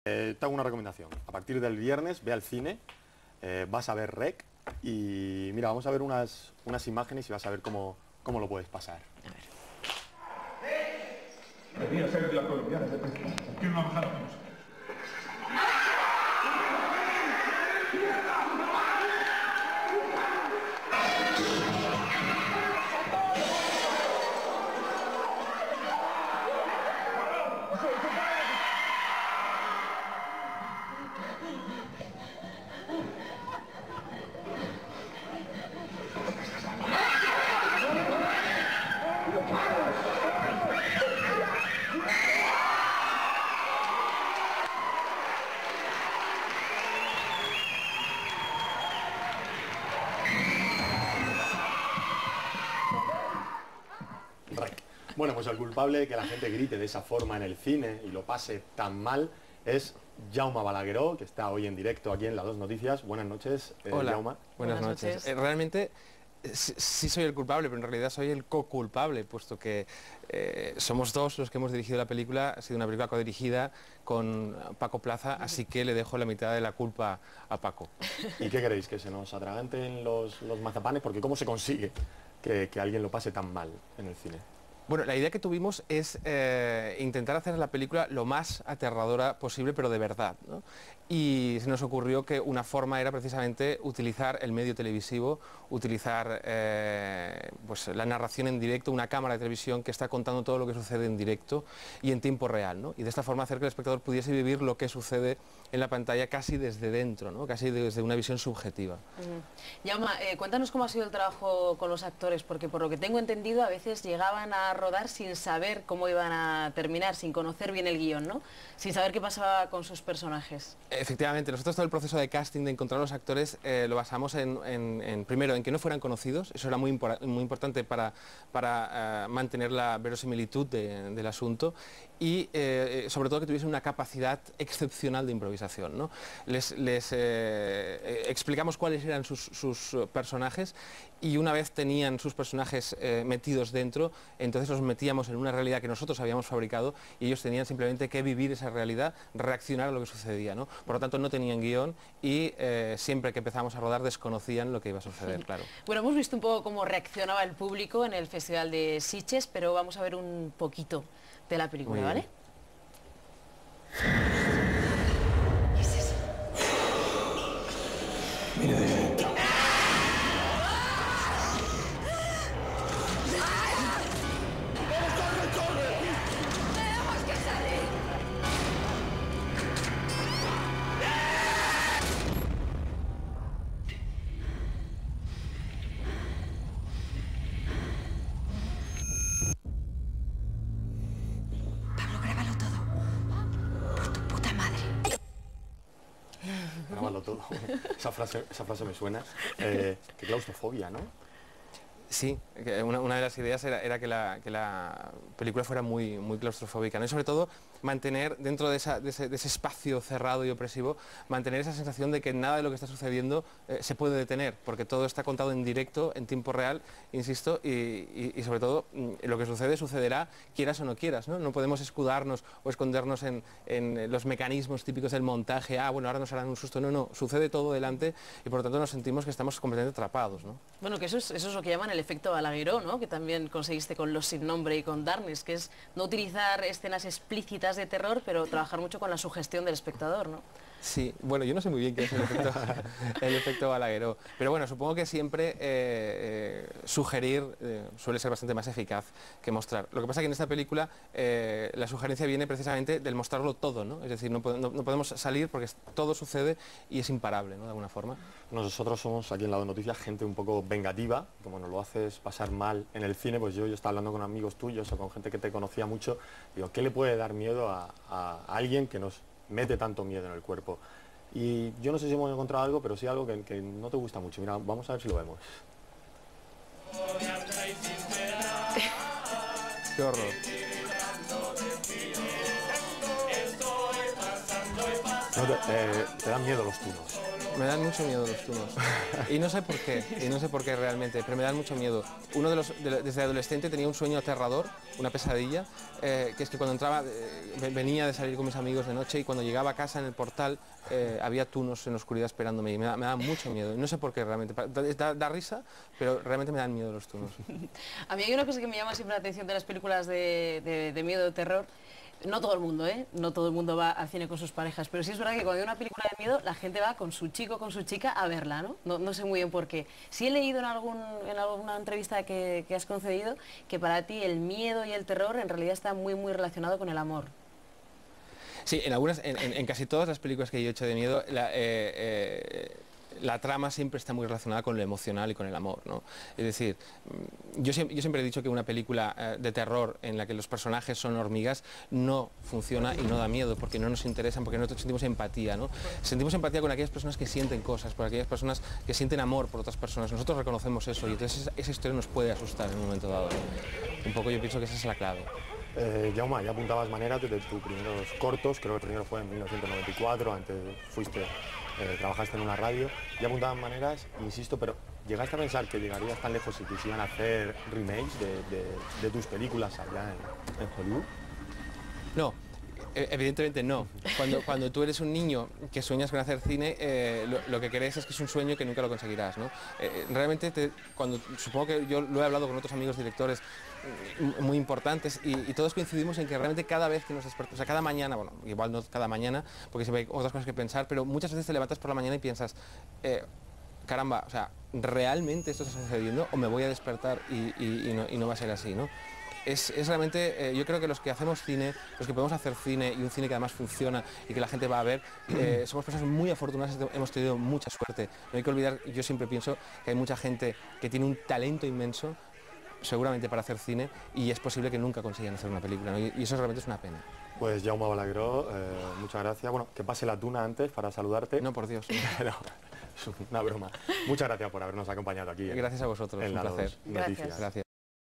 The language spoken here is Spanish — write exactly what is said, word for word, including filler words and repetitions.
Eh, te hago una recomendación. A partir del viernes ve al cine, eh, vas a ver Rec y mira, vamos a ver unas, unas imágenes y vas a ver cómo, cómo lo puedes pasar. A ver. Debería ser de la colombiana. Quiero una bajada menos. Bueno, pues el culpable de que la gente grite de esa forma en el cine y lo pase tan mal es Jaume Balagueró, que está hoy en directo aquí en Las Dos Noticias. Buenas noches, eh, Hola, Jaume. buenas, Buenas noches. noches. Eh, realmente sí, sí soy el culpable, pero en realidad soy el co-culpable, puesto que eh, somos dos los que hemos dirigido la película. Ha sido una película codirigida con Paco Plaza, así que le dejo la mitad de la culpa a Paco. ¿Y qué queréis? ¿Que se nos atraganten los, los mazapanes? Porque ¿cómo se consigue que, que alguien lo pase tan mal en el cine? Bueno, la idea que tuvimos es eh, intentar hacer la película lo más aterradora posible, pero de verdad, ¿no? Y se nos ocurrió que una forma era precisamente utilizar el medio televisivo, utilizar eh, pues, la narración en directo, una cámara de televisión que está contando todo lo que sucede en directo y en tiempo real, ¿no? Y de esta forma hacer que el espectador pudiese vivir lo que sucede en la pantalla casi desde dentro, ¿no? Casi desde una visión subjetiva. Uh-huh. Jaume, eh, cuéntanos cómo ha sido el trabajo con los actores, porque por lo que tengo entendido a veces llegaban a rodar sin saber cómo iban a terminar, sin conocer bien el guión, ¿no? Sin saber qué pasaba con sus personajes. Efectivamente, nosotros todo el proceso de casting, de encontrar los actores, eh, lo basamos en, en, en, primero, en que no fueran conocidos. Eso era muy, impor muy importante para, para uh, mantener la verosimilitud de, del asunto, y eh, sobre todo que tuviesen una capacidad excepcional de improvisación, ¿no? Les, les eh, explicamos cuáles eran sus, sus personajes, y una vez tenían sus personajes eh, metidos dentro, entonces los metíamos en una realidad que nosotros habíamos fabricado y ellos tenían simplemente que vivir esa realidad, reaccionar a lo que sucedía, ¿no? Por lo tanto no tenían guión y eh, siempre que empezamos a rodar desconocían lo que iba a suceder, claro. Bueno, hemos visto un poco cómo reaccionaba el público en el Festival de Sitges, pero vamos a ver un poquito de la película, ¿vale? ¿Qué es eso? Mira de dentro. Grábalo todo. Esa frase, esa frase me suena. Eh, qué claustrofobia, ¿no? Sí, una, una de las ideas era, era que, la, que la película fuera muy, muy claustrofóbica, ¿no? Y sobre todo mantener dentro de, esa, de, ese, de ese espacio cerrado y opresivo, mantener esa sensación de que nada de lo que está sucediendo eh, se puede detener, porque todo está contado en directo, en tiempo real, insisto, y, y, y sobre todo lo que sucede sucederá quieras o no quieras, ¿no? No podemos escudarnos o escondernos en, en los mecanismos típicos del montaje. Ah, bueno, ahora nos harán un susto. No, no, sucede todo delante y por lo tanto nos sentimos que estamos completamente atrapados, ¿no? Bueno, que eso es, eso es lo que llaman el efecto Balagueró, ¿no? Que también conseguiste con Los Sin Nombre y con Darkness, que es no utilizar escenas explícitas de terror, pero trabajar mucho con la sugestión del espectador, ¿no? Sí, bueno, yo no sé muy bien qué es el efecto, el efecto Balagueró, pero bueno, supongo que siempre eh, eh, sugerir eh, suele ser bastante más eficaz que mostrar. Lo que pasa es que en esta película eh, la sugerencia viene precisamente del mostrarlo todo, ¿no? Es decir, no, no, no podemos salir porque todo sucede y es imparable, ¿no? De alguna forma. Nosotros somos aquí en Las Dos Noticias gente un poco vengativa, como nos lo haces pasar mal en el cine, pues yo, yo estaba hablando con amigos tuyos o con gente que te conocía mucho, digo, ¿qué le puede dar miedo a, a, a alguien que nos mete tanto miedo en el cuerpo? Y yo no sé si hemos encontrado algo, pero sí algo que, que no te gusta mucho. Mira, vamos a ver si lo vemos. Qué horror. No te, eh, te dan miedo los tunos. Me dan mucho miedo los tunos. Y no sé por qué, y no sé por qué realmente, pero me dan mucho miedo. Uno de los, de, desde adolescente tenía un sueño aterrador, una pesadilla, eh, que es que cuando entraba, eh, venía de salir con mis amigos de noche y cuando llegaba a casa en el portal eh, había tunos en la oscuridad esperándome y me da, me da mucho miedo. No sé por qué realmente, da, da risa, pero realmente me dan miedo los tunos. A mí hay una cosa que me llama siempre la atención de las películas de, de, de miedo, de terror. No todo el mundo, ¿eh? No todo el mundo va al cine con sus parejas, pero sí es verdad que cuando hay una película de miedo, la gente va con su chico, con su chica a verla, ¿no? No, no sé muy bien por qué. Sí he leído en, algún, en alguna entrevista que, que has concedido que para ti el miedo y el terror en realidad está muy, muy relacionado con el amor. Sí, en algunas, en, en, en casi todas las películas que yo he hecho de miedo, la, eh, eh, la trama siempre está muy relacionada con lo emocional y con el amor, ¿no? Es decir, yo siempre, yo siempre he dicho que una película eh, de terror en la que los personajes son hormigas no funciona y no da miedo porque no nos interesan, porque nosotros sentimos empatía, ¿no? Sentimos empatía con aquellas personas que sienten cosas, por aquellas personas que sienten amor por otras personas. Nosotros reconocemos eso y entonces esa, esa historia nos puede asustar en un momento dado, ¿no? Un poco yo pienso que esa es la clave. Eh, Jaume, ya apuntabas maneras desde tus primeros cortos, creo que el primero fue en mil novecientos noventa y cuatro, antes fuiste, eh, trabajaste en una radio, ya apuntabas maneras, insisto, pero ¿llegaste a pensar que llegarías tan lejos si quisieran hacer remakes de, de, de tus películas allá en, en Hollywood? No. Evidentemente no. Cuando, cuando tú eres un niño que sueñas con hacer cine, eh, lo, lo que crees es que es un sueño que nunca lo conseguirás, ¿no? Eh, realmente, te, cuando, supongo que yo lo he hablado con otros amigos directores muy importantes y, y todos coincidimos en que realmente cada vez que nos despertamos, o sea, cada mañana, bueno, igual no cada mañana, porque siempre hay otras cosas que pensar, pero muchas veces te levantas por la mañana y piensas, eh, caramba, o sea, ¿realmente esto está sucediendo o me voy a despertar y, y, y, no, y no va a ser así, ¿no? Es, es realmente, eh, yo creo que los que hacemos cine, los que podemos hacer cine y un cine que además funciona y que la gente va a ver, eh, somos personas muy afortunadas, hemos tenido mucha suerte. No hay que olvidar, yo siempre pienso que hay mucha gente que tiene un talento inmenso, seguramente para hacer cine, y es posible que nunca consigan hacer una película, ¿no? y, y eso realmente es una pena. Pues Jaume Balagueró, eh, muchas gracias. Bueno, que pase la tuna antes para saludarte. No, por Dios. No, es una broma. Muchas gracias por habernos acompañado aquí. En, Gracias a vosotros, en un la placer. Noticias. Gracias. Gracias.